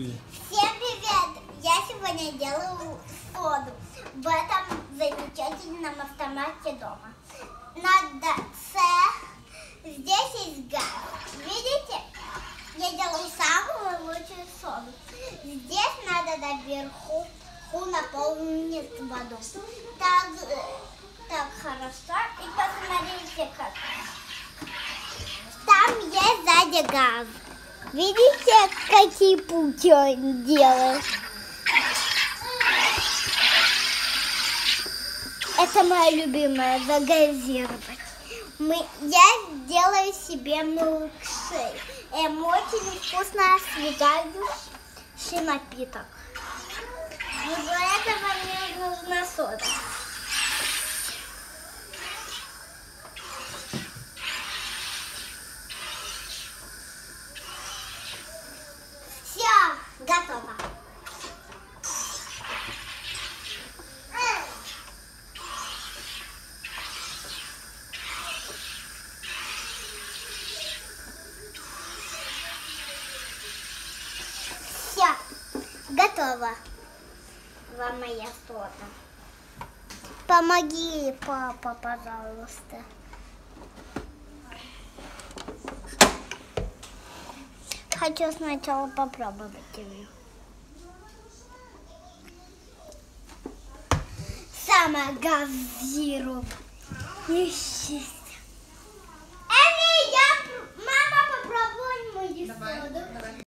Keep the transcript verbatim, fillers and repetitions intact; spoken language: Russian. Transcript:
Привет. Всем привет! Я сегодня делаю соду в этом замечательном автомате дома. Надо С. Здесь есть газ. Видите? Я делаю самую лучшую соду. Здесь надо наверху наполнить воду. Так, так хорошо. И посмотрите, как. Там есть сзади газ. Видите, какие пути он делает? Это моя любимая, загазировать. Мы, я делаю себе милкшейк. Эм, очень вкусно освежающий напиток. Но для этого мне нужна сода. Все, готово. Все, готово. Вам моя сода. Помоги, папа, пожалуйста. Хочу сначала попробовать ее. Самая газированная.